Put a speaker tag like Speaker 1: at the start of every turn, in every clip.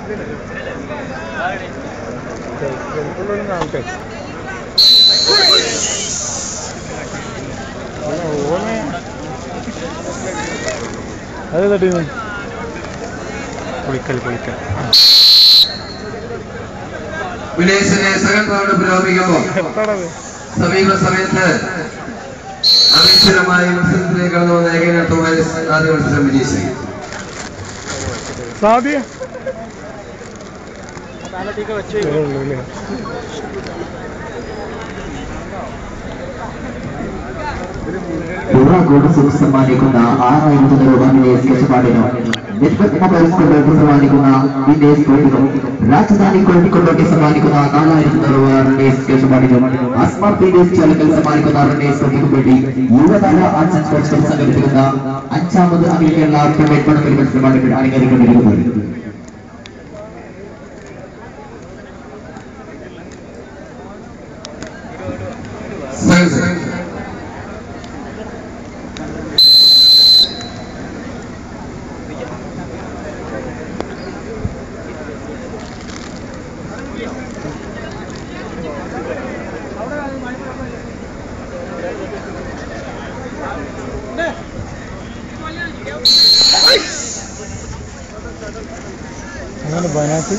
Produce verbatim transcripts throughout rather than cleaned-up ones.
Speaker 1: അതെ തട്ടി പൊളിക്കൽ പൊളിക്കൽ
Speaker 2: വിനേശനെ second round പുരോഗമിക്കുമ്പോൾ സമീപ സമയത്ത് അവിശ്വരമായി മത്സരത്തിലേക്ക് കടന്നു വന്ന ഏകനാഥ് ആദ്യ മത്സരം വിജയിച്ചു.
Speaker 1: സാധ്യ
Speaker 3: സമ്മാനിക്കുന്ന ആറായിരത്തി രൂപ സ്കെച്ച് പാട്ടിനും മൊബൈൽ സമ്മാനിക്കുന്ന വിദേശ കോട്ടിനും രാജധാനി കോഴിക്കോട്ടോട്ടി സമ്മാനിക്കുന്ന നാലായിരത്തി രൂപ സ്കെച്ച് പാട്ടിനും അസ്മാർ പീഡിയസ് ചലക്കൽ സമ്മാനിക്കുന്ന റണ്ണേഴ്സ് കോട്ടിക്കും വേണ്ടി Yuvathara arts and sports club സംഘടിപ്പിക്കുന്ന അഞ്ചാമത് അഖില കേരള പ്രൈവറ്റ് പണക്കൽ മത്സരമാണ് അണിഞ്ഞൊരുക്കൊണ്ടിരിക്കുന്നത്.
Speaker 1: അങ്ങനെ ബനാത്ത്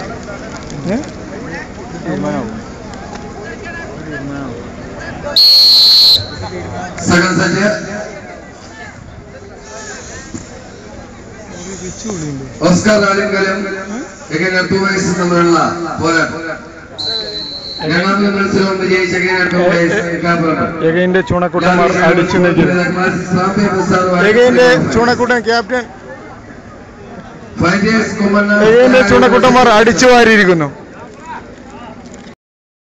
Speaker 2: ഓസ്കാർ ആലിംഗലം ഏകനാഥ് വയസ്സ് തമ്മിലുള്ള പോരാട്ടം. രണ്ടാമത്തെ മത്സരവും വിജയിച്ച
Speaker 1: ഏകന്റെ ചൂണക്കൂട്ടന്മാർ അടിച്ചു ഏകന്റെ ചൂണക്കൂട്ടൻ ക്യാപ്റ്റൻ ഏകന്റെ ചൂണക്കൂട്ടന്മാർ അടിച്ചു വാരിയിരിക്കുന്നു.